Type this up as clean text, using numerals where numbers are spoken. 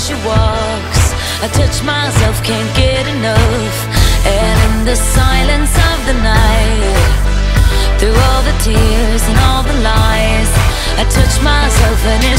she walks, I touch myself, can't get enough. And in the silence of the night, through all the tears and all the lies, I touch myself and